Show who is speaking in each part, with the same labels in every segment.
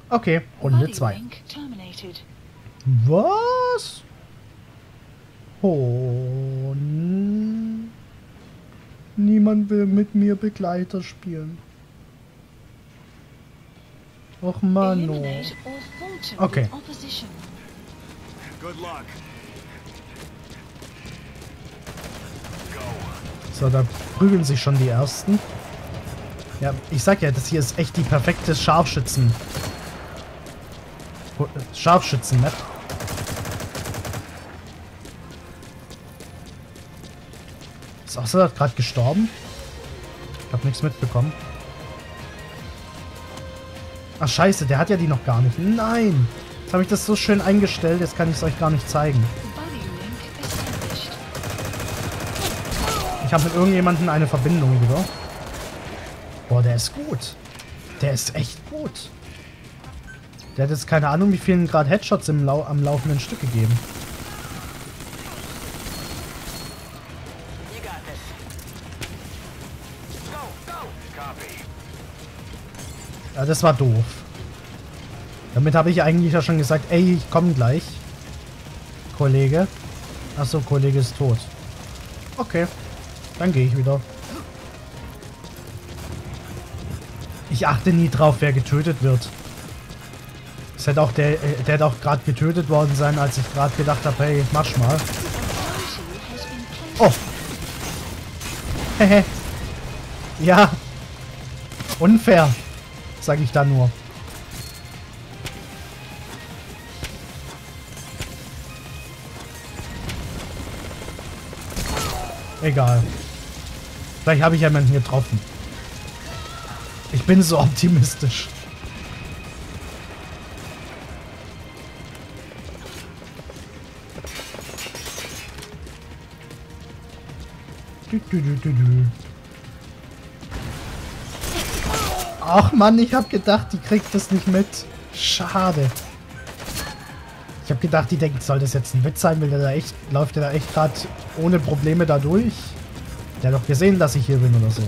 Speaker 1: Okay, Runde 2. Was? Oh, niemand will mit mir Begleiter spielen. Och Mano. Okay. So, da prügeln sich schon die ersten. Ja, ich sag ja, das hier ist echt die perfekte Scharfschützen-Map. Ist Ocelot gerade gestorben? Ich hab nichts mitbekommen. Ach scheiße, der hat ja die noch gar nicht. Nein! Jetzt habe ich das so schön eingestellt, jetzt kann ich es euch gar nicht zeigen. Ich habe mit irgendjemandem eine Verbindung wieder. Boah, der ist gut. Der ist echt gut. Der hat jetzt keine Ahnung, wie vielen Grad Headshots am laufenden Stück gegeben. Ja, das war doof. Damit habe ich eigentlich ja schon gesagt, ey, ich komme gleich. Kollege. Achso, Kollege ist tot. Okay. Dann gehe ich wieder. Ich achte nie drauf, wer getötet wird. Es hätte auch der hätte auch gerade getötet worden sein, als ich gerade gedacht habe, hey, marsch mal. Oh. Hehe. Ja. Unfair. Sag ich da nur. Egal. Vielleicht habe ich ja jemanden getroffen. Ich bin so optimistisch. Ach Mann, ich habe gedacht, die kriegt das nicht mit. Schade. Ich habe gedacht, die denkt, soll das jetzt ein Witz sein? Läuft der da echt gerade ohne Probleme da durch? Der hat doch gesehen, dass ich hier bin oder so.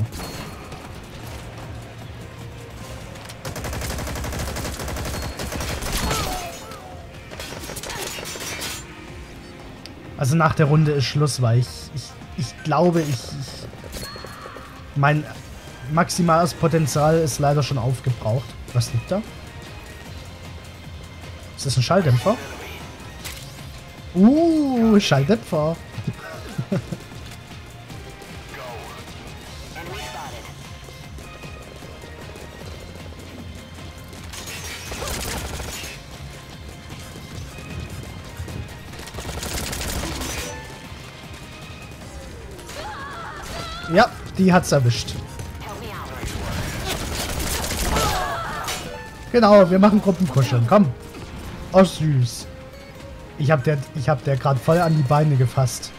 Speaker 1: Also nach der Runde ist Schluss, weil ich glaube, mein maximales Potenzial ist leider schon aufgebraucht. Was liegt da? Ist das ein Schalldämpfer? Schalldämpfer. Ja, die hat's erwischt. Genau, wir machen Gruppenkuscheln. Komm. Oh, süß. Ich hab der gerade voll an die Beine gefasst.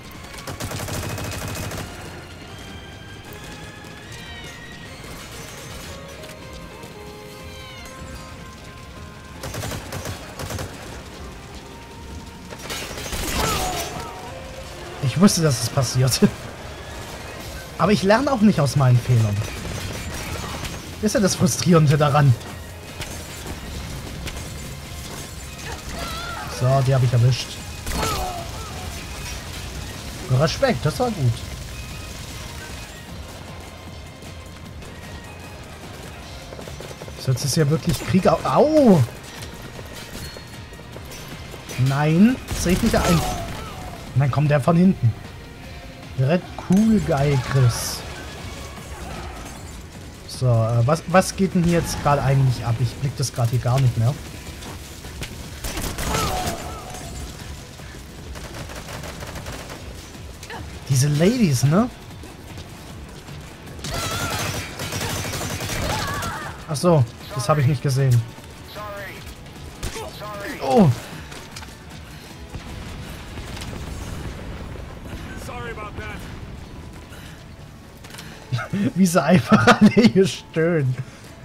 Speaker 1: Ich wusste, dass es passiert. Aber ich lerne auch nicht aus meinen Fehlern. Das ist ja das Frustrierende daran. So, die habe ich erwischt. Respekt, das war gut. So, jetzt ist ja wirklich Krieg. Au! Nein, sehe ich nicht ein. Und dann kommt der von hinten. Red Cool Guy Chris. So, was geht denn hier jetzt gerade eigentlich ab? Ich blick das gerade hier gar nicht mehr. Diese Ladies, ne? Ach so, das habe ich nicht gesehen. Oh! Wie sie einfach alle hier stöhnen.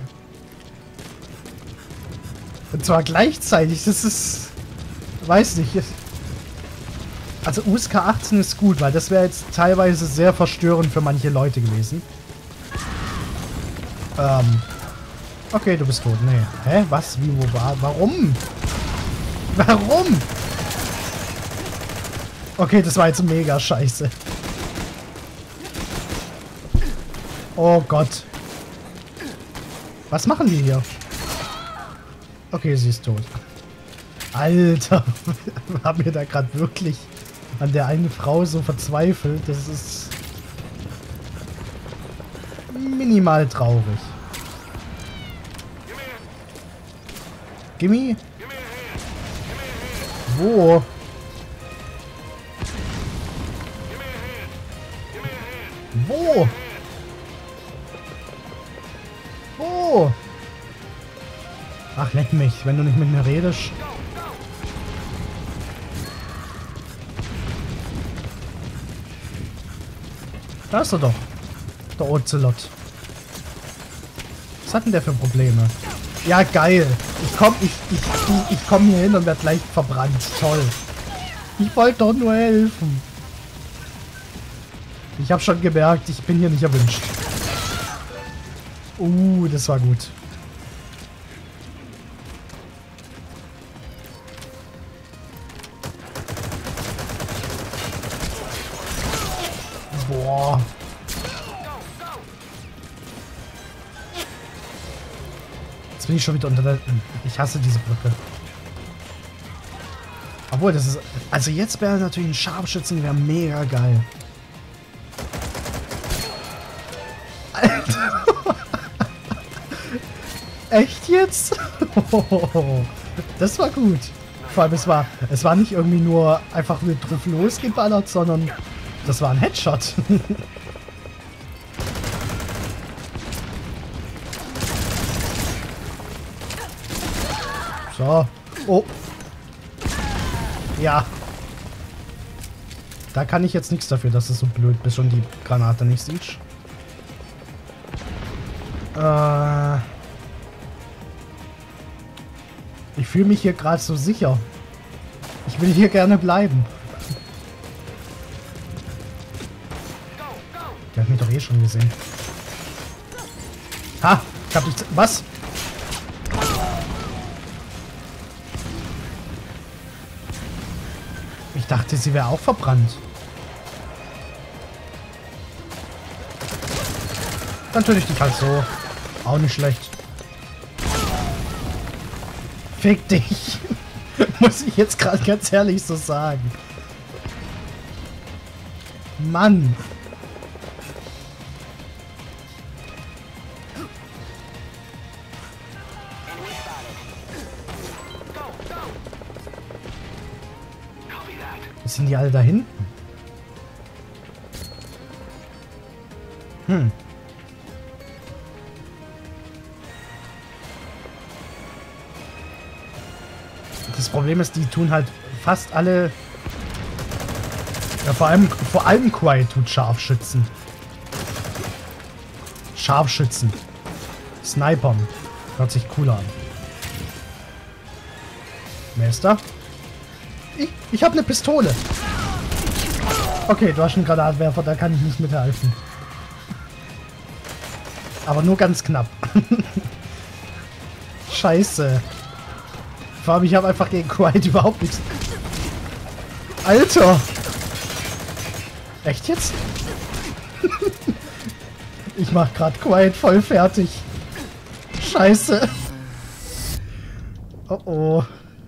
Speaker 1: Und zwar gleichzeitig, das ist... Weiß nicht. Also USK 18 ist gut, weil das wäre jetzt teilweise sehr verstörend für manche Leute gewesen. Okay, du bist tot. Nee. Hä? Was? Wie? Wo war? Warum? Warum? Okay, das war jetzt mega scheiße. Oh Gott. Was machen die hier? Okay, sie ist tot. Alter. Haben wir da gerade wirklich an der einen Frau so verzweifelt? Das ist minimal traurig. Gimme? Wo? Wo? Wo? Ach, leck mich, wenn du nicht mit mir redest. Da ist er doch. Der Ocelot. Was hat denn der für Probleme? Ja, geil. Ich komm hier hin und werde gleich verbrannt. Toll. Ich wollte doch nur helfen. Ich habe schon gemerkt, ich bin hier nicht erwünscht. Das war gut. Boah. Jetzt bin ich schon wieder unter der... Ich hasse diese Brücke. Obwohl, das ist... Also jetzt wäre natürlich ein Scharfschützen, wäre mega geil. Alter. Echt jetzt? Das war gut. Vor allem, es war nicht irgendwie nur einfach mit drauf losgeballert, sondern das war ein Headshot. So. Oh. Ja. Da kann ich jetzt nichts dafür, dass es so blöd bis schon die Granate nicht sieht. Ich fühle mich hier gerade so sicher. Ich will hier gerne bleiben. Der hat mich doch eh schon gesehen. Ha! Ich hab nicht... Was? Ich dachte, sie wäre auch verbrannt. Dann töte ich dich halt so. Auch nicht schlecht. Fick dich. Muss ich jetzt gerade ganz ehrlich so sagen. Mann. Was sind die alle da hinten? Das Problem ist, die tun halt fast alle... Ja, vor allem Quiet tut Scharfschützen. Scharfschützen. Snipern. Hört sich cool an. Wer ist da? Ich habe eine Pistole. Okay, du hast einen Granatwerfer, da kann ich nicht mithelfen. Aber nur ganz knapp. Scheiße. Vor allem, ich habe einfach gegen Quiet überhaupt nichts. Alter! Echt jetzt? Ich mach grad Quiet voll fertig. Scheiße. Oh oh.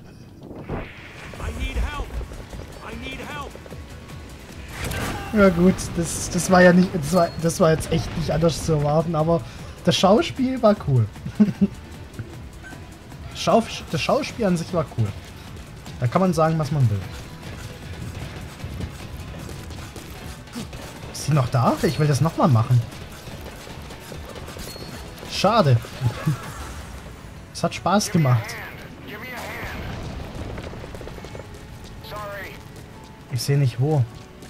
Speaker 1: Ja gut, das war ja nicht, das war jetzt echt nicht anders zu erwarten, aber das Schauspiel war cool. Das Schauspiel an sich war cool. Da kann man sagen, was man will. Ist sie noch da? Ich will das nochmal machen. Schade. Es hat Spaß gemacht. Ich sehe nicht wo.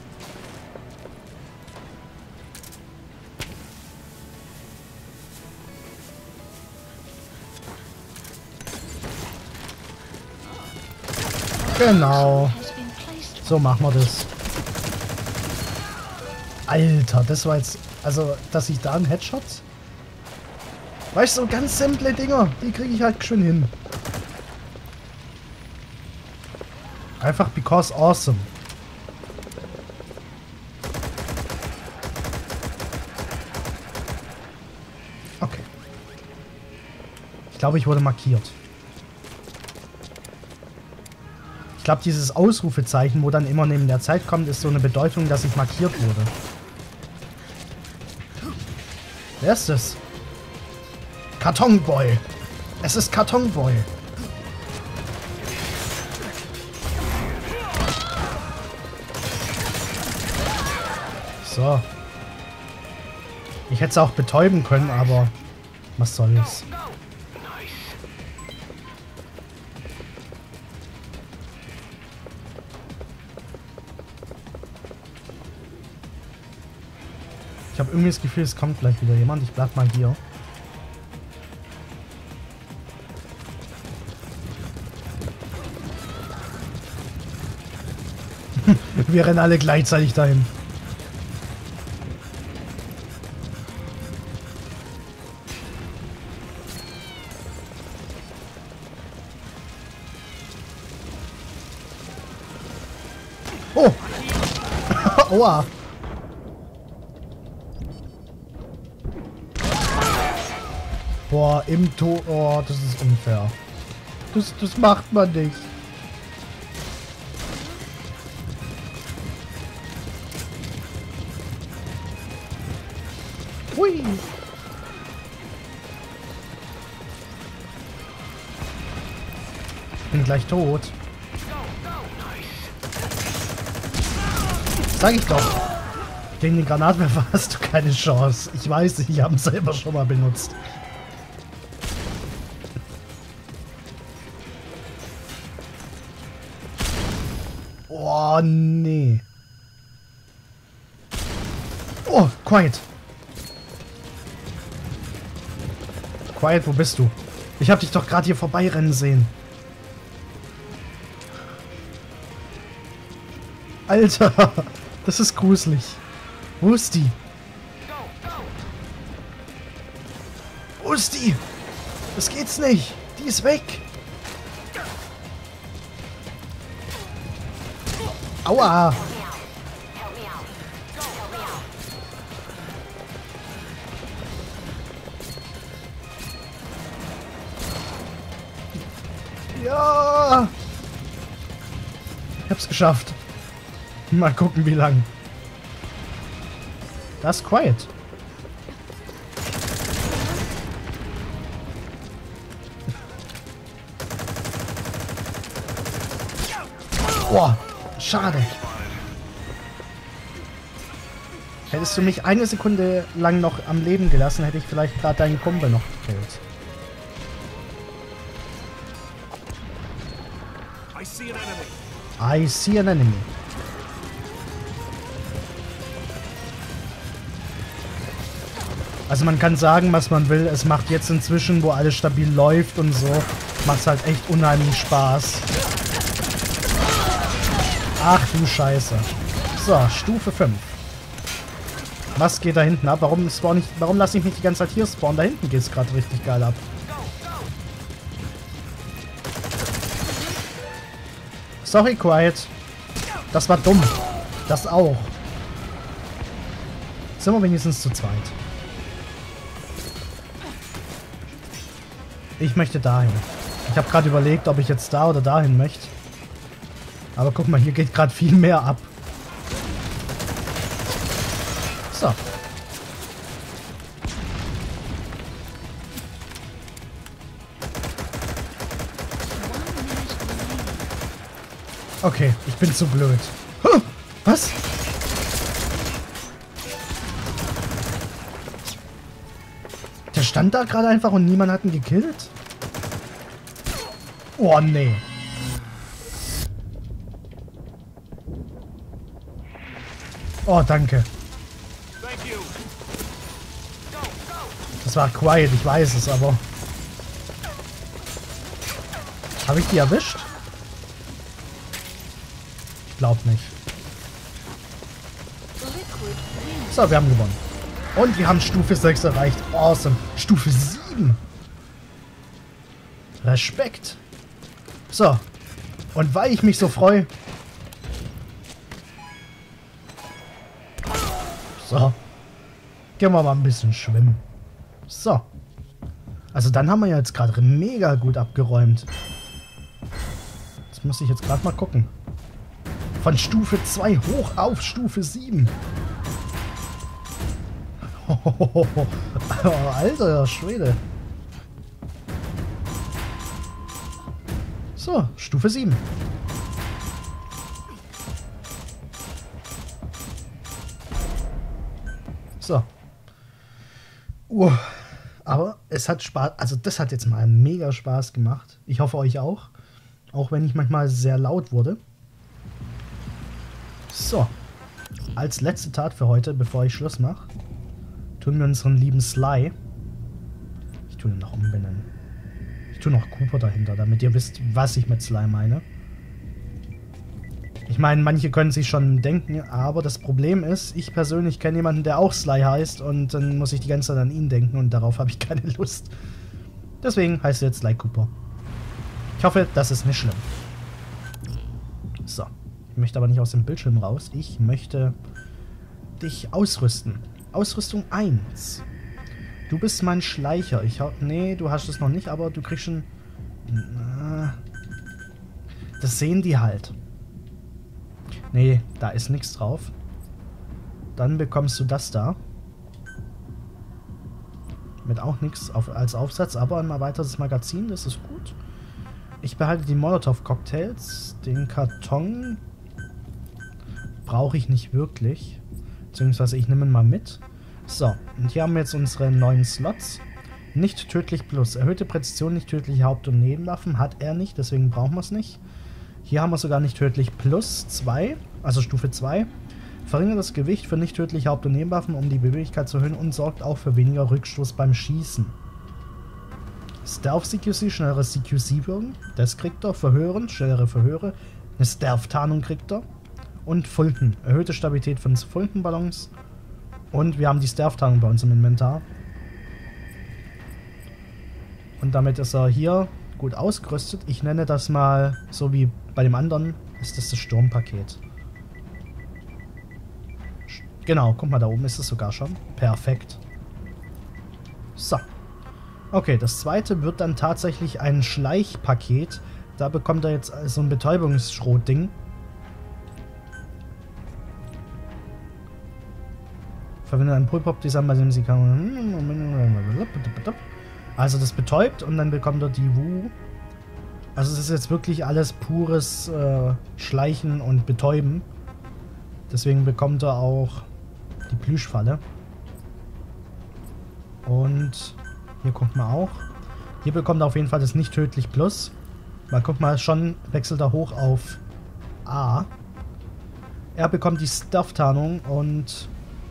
Speaker 1: Genau. So machen wir das. Alter, das war jetzt... Also, dass ich da einen Headshot... Weißt du, so ganz simple Dinger, die kriege ich halt schön hin. Einfach because awesome. Okay. Ich glaube, ich wurde markiert. Ich glaube, dieses Ausrufezeichen, wo dann immer neben der Zeit kommt, ist so eine Bedeutung, dass ich markiert wurde. Wer ist das? Kartonboy. Es ist Kartonboy. So. Ich hätte es auch betäuben können, aber was soll's. Ich habe irgendwie das Gefühl, es kommt gleich wieder jemand. Ich bleib mal hier. Wir rennen alle gleichzeitig dahin. Oh! Aua! Boah, im Tod. Oh, das ist unfair. Das macht man nicht. Hui! Bin gleich tot. Sag ich doch. Gegen den Granatwerfer hast du keine Chance. Ich weiß, ich habe ihn selber schon mal benutzt. Oh, nee. Oh, Quiet. Quiet, wo bist du? Ich hab dich doch gerade hier vorbeirennen sehen. Alter, das ist gruselig. Wo ist die? Wo ist die? Das geht's nicht. Die ist weg. Aua. Ja. Ich hab's geschafft. Mal gucken, wie lang. Das ist Quiet. Boah, schade. Hättest du mich eine Sekunde lang noch am Leben gelassen, hätte ich vielleicht gerade deinen Kumpel noch gekillt. I see an enemy. Also man kann sagen, was man will. Es macht jetzt inzwischen, wo alles stabil läuft und so, macht es halt echt unheimlich Spaß. Ach du Scheiße. So, Stufe 5. Was geht da hinten ab? Warum lasse ich mich die ganze Zeit hier spawnen? Da hinten geht es gerade richtig geil ab. Sorry, Quiet. Das war dumm. Das auch. Sind wir wenigstens zu zweit. Ich möchte dahin. Ich habe gerade überlegt, ob ich jetzt da oder dahin möchte. Aber guck mal, hier geht gerade viel mehr ab. So. Okay, ich bin zu blöd. Huh, was? Der stand da gerade einfach und niemand hat ihn gekillt? Oh, nee. Oh, danke. Das war Quiet, ich weiß es, aber... Habe ich die erwischt? Ich glaube nicht. So, wir haben gewonnen. Und wir haben Stufe 6 erreicht. Awesome. Stufe 7. Respekt. So. Und weil ich mich so freue... So. Gehen wir mal ein bisschen schwimmen. So. Also dann haben wir ja jetzt gerade mega gut abgeräumt. Das muss ich jetzt gerade mal gucken. Von Stufe 2 hoch auf Stufe 7. Oh, alter Schwede. So, Stufe 7. So. Aber es hat Spaß, also das hat jetzt mal mega Spaß gemacht. Ich hoffe euch auch. Auch wenn ich manchmal sehr laut wurde. So. Als letzte Tat für heute, bevor ich Schluss mache, tun wir unseren lieben Sly. Ich tue ihn noch umbenennen. Ich tue noch Cooper dahinter, damit ihr wisst, was ich mit Sly meine. Ich meine, manche können sich schon denken, aber das Problem ist, ich persönlich kenne jemanden, der auch Sly heißt und dann muss ich die ganze Zeit an ihn denken und darauf habe ich keine Lust. Deswegen heißt er jetzt Sly Cooper. Ich hoffe, das ist nicht schlimm. So. Ich möchte aber nicht aus dem Bildschirm raus. Ich möchte dich ausrüsten. Ausrüstung 1. Du bist mein Schleicher. Nee, du hast es noch nicht, aber du kriegst schon... Das sehen die halt. Nee, da ist nichts drauf. Dann bekommst du das da. Mit auch nichts als Aufsatz, aber ein erweitertes Magazin, das ist gut. Ich behalte die Molotov-Cocktails. Den Karton brauche ich nicht wirklich. Beziehungsweise ich nehme ihn mal mit. So, und hier haben wir jetzt unsere neuen Slots. Nicht tödlich plus. Erhöhte Präzision, nicht tödliche Haupt- und Nebenwaffen hat er nicht, deswegen brauchen wir es nicht. Hier haben wir sogar nicht tödlich plus 2, also Stufe 2. Verringert das Gewicht für nicht tödliche Haupt- und Nebenwaffen, um die Beweglichkeit zu erhöhen und sorgt auch für weniger Rückstoß beim Schießen. Stealth CQC, schnellere CQC-Würden. Das kriegt er. Verhören, schnellere Verhöre. Eine Stealth-Tarnung kriegt er. Und Fulton. Erhöhte Stabilität von Fulton-Ballons. Und wir haben die Stealth-Tarnung bei uns im Inventar. Und damit ist er hier gut ausgerüstet. Ich nenne das mal, so wie bei dem anderen, ist das Sturmpaket. Genau, guck mal, da oben ist es sogar schon. Perfekt. So. Okay, das zweite wird dann tatsächlich ein Schleichpaket. Da bekommt er jetzt so ein Betäubungsschrot-Ding. Verwendet ein Pull-Pop-Design, bei dem sie kann... Also das betäubt und dann bekommt er die Wu. Also es ist jetzt wirklich alles pures Schleichen und Betäuben. Deswegen bekommt er auch die Plüschfalle. Und hier guckt man auch. Hier bekommt er auf jeden Fall das nicht tödlich plus. Mal guckt mal, schon wechselt er hoch auf A. Er bekommt die Stealth-Tarnung und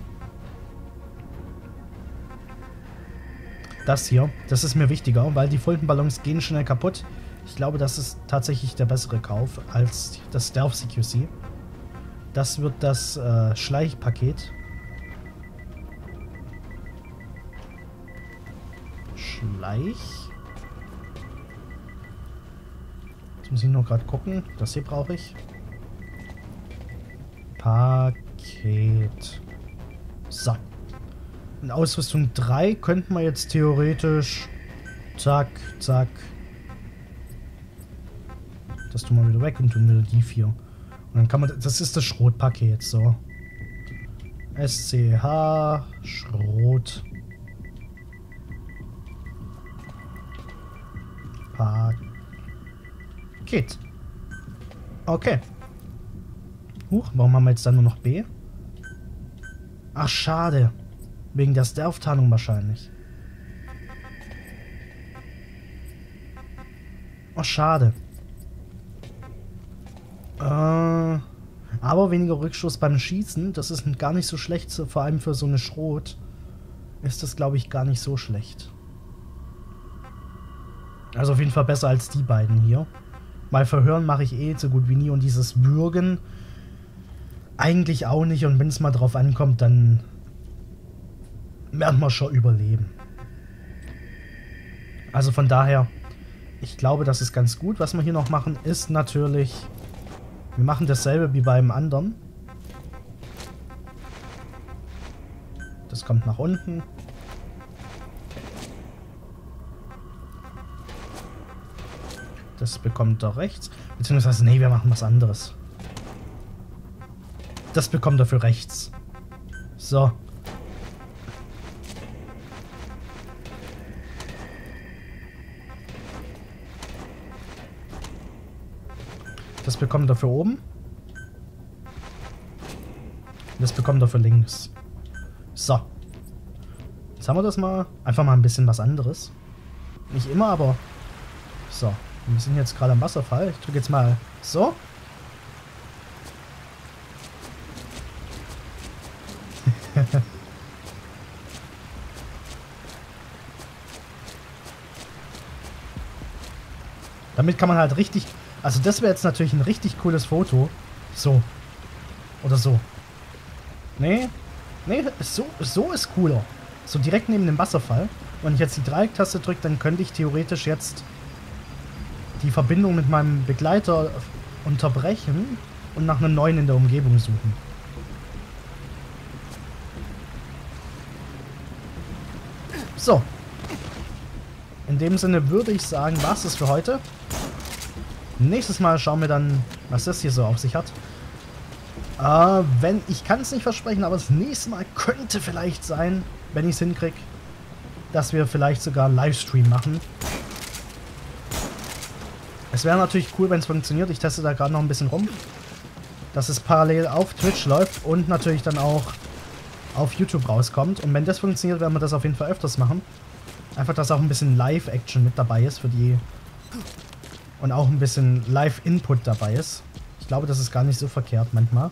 Speaker 1: das hier, das ist mir wichtiger, weil die Fulton-Ballons gehen schnell kaputt. Ich glaube, das ist tatsächlich der bessere Kauf als das Stealth CQC. Das wird das Schleichpaket. Schleich. Jetzt muss ich noch gerade gucken. Das hier brauche ich. Paket. So. In Ausrüstung 3 könnten wir jetzt theoretisch zack, zack. Das tun wir wieder weg und tun wieder die 4. Und dann kann man, das ist das Schrotpaket, so. SCH, Schrot. Paket. Okay. Huch, warum haben wir jetzt dann nur noch B? Ach, schade. Wegen der Stealth-Tarnung wahrscheinlich. Oh, schade. Aber weniger Rückstoß beim Schießen. Das ist gar nicht so schlecht. Vor allem für so eine Schrot ist das, glaube ich, gar nicht so schlecht. Also auf jeden Fall besser als die beiden hier. Weil Verhören mache ich eh so gut wie nie. Und dieses Würgen eigentlich auch nicht. Und wenn es mal drauf ankommt, dann werden wir schon überleben. Also von daher, ich glaube, das ist ganz gut. Was wir hier noch machen, ist natürlich, wir machen dasselbe wie beim anderen. Das kommt nach unten. Das bekommt er rechts. Beziehungsweise, nee, wir machen was anderes. Das bekommt er für rechts. So. Das bekommt er für oben. Das bekommt er für links. So. Jetzt haben wir das mal. Einfach mal ein bisschen was anderes. Nicht immer, aber... So. Wir sind jetzt gerade am Wasserfall. Ich drücke jetzt mal so. Damit kann man halt richtig... Also das wäre jetzt natürlich ein richtig cooles Foto. So. Oder so. Nee. Nee, so ist cooler. So direkt neben dem Wasserfall. Wenn ich jetzt die Dreiecktaste drücke, dann könnte ich theoretisch jetzt die Verbindung mit meinem Begleiter unterbrechen und nach einem neuen in der Umgebung suchen. So. In dem Sinne würde ich sagen, war's das für heute. Nächstes Mal schauen wir dann, was das hier so auf sich hat. Ich kann es nicht versprechen, aber das nächste Mal könnte vielleicht sein, wenn ich es hinkriege, dass wir vielleicht sogar einen Livestream machen. Es wäre natürlich cool, wenn es funktioniert. Ich teste da gerade noch ein bisschen rum. Dass es parallel auf Twitch läuft und natürlich dann auch auf YouTube rauskommt. Und wenn das funktioniert, werden wir das auf jeden Fall öfters machen. Einfach, dass auch ein bisschen Live-Action mit dabei ist für die... Und auch ein bisschen Live-Input dabei ist. Ich glaube, das ist gar nicht so verkehrt manchmal.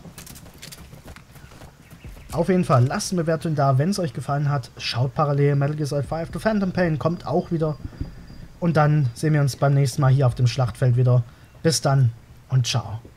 Speaker 1: Auf jeden Fall, lasst eine Bewertung da, wenn es euch gefallen hat. Schaut parallel Metal Gear Solid 5 The Phantom Pain, kommt auch wieder. Und dann sehen wir uns beim nächsten Mal hier auf dem Schlachtfeld wieder. Bis dann und ciao.